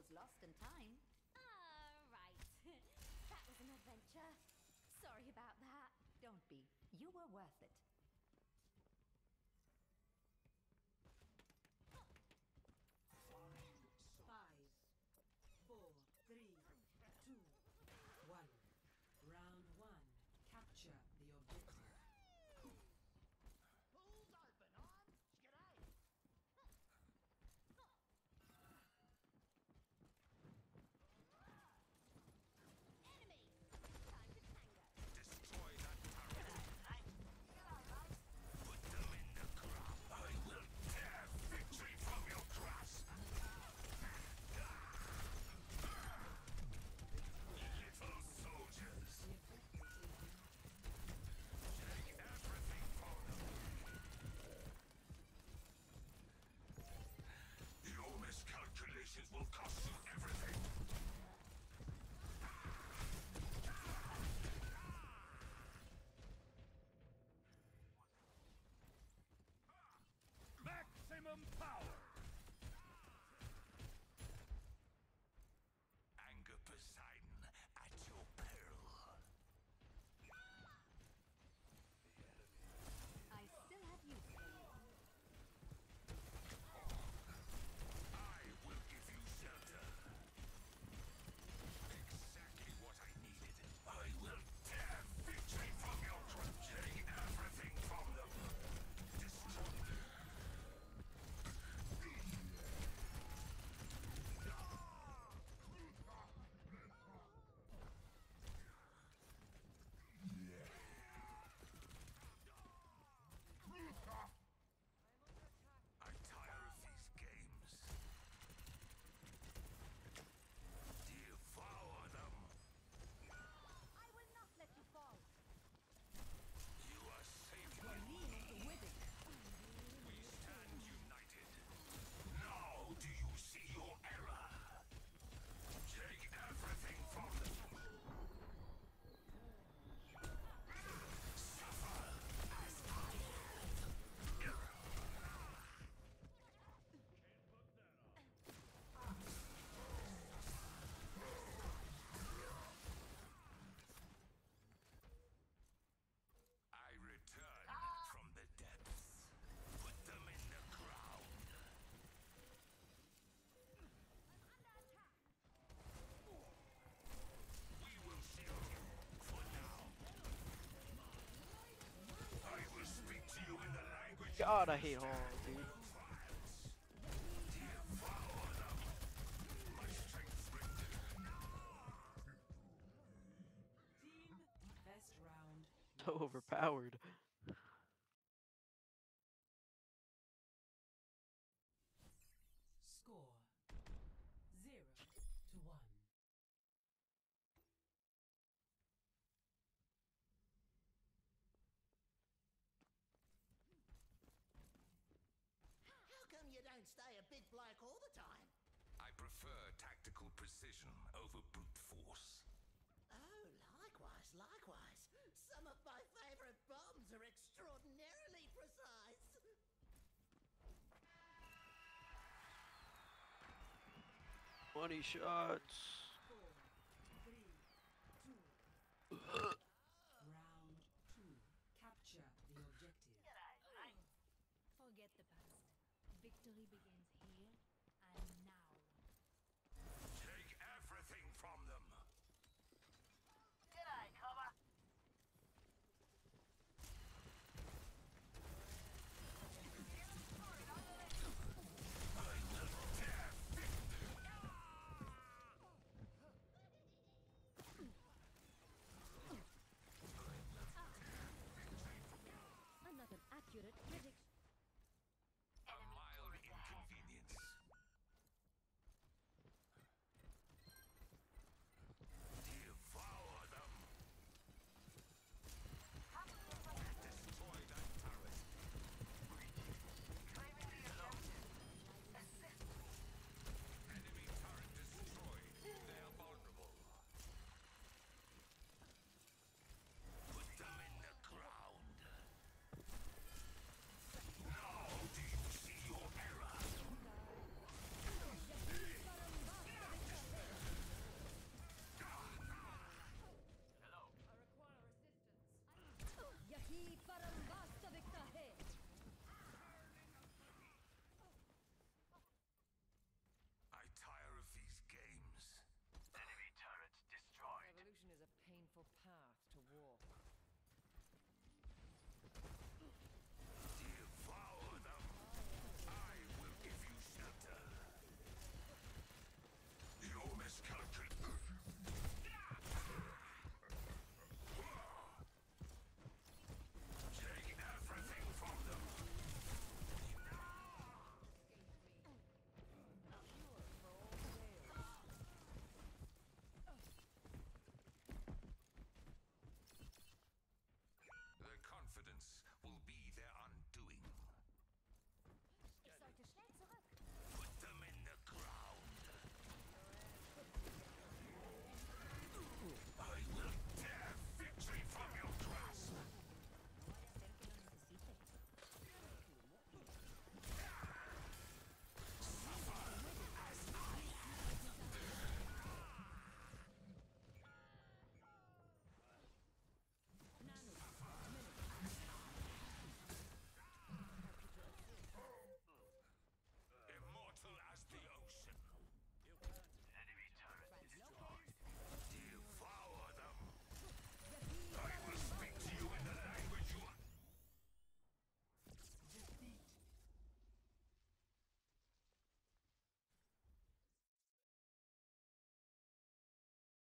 was lost in time. Right. That was an adventure. Sorry about that. Don't be. You were worth it. Five, four, three, two, one. Round one. Capture the objective. Pools open, arms. G'day. Enemy! Time to tango. Destroy that turret. Put them in the ground. I will tear victory from your grasp. Little soldiers. Take everything from them. Your miscalculations will cost you everything. Maximum power! Anger Poseidon at your peril. I still have use for you. I will give you shelter. Exactly what I needed. I will tear victory from your grip. Take everything from them. Destroy them. I tire of these games. Devour them. I will not let you fall. You are safe with me. We stand united. Now do you see your error? Take everything from them. Suffer as I have. I return from the depths. Put them in the ground. We will shield you for now. I will speak to you in the language. God, I hate Hall, dude. Devour them. My strength brings Team best round. So overpowered. Score 0-1. How come you don't stay a big bloke all the time? I prefer tactical precision over brute force. Oh, likewise, likewise. Some of my favorite bombs are extraordinarily precise. 20 shots. 4, 3, 2,